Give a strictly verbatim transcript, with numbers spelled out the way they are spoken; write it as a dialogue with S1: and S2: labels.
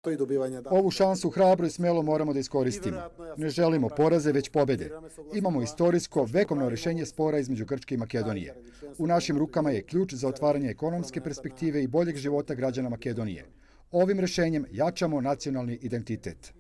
S1: Ovu šansu hrabro i smelo moramo da iskoristimo. Ne želimo poraze, već pobede. Imamo istorijsko, vekovno rešenje spora između Grčke i Makedonije. U našim rukama je ključ za otvaranje ekonomske perspektive i boljeg života građana Makedonije. Ovim rešenjem jačamo nacionalni identitet.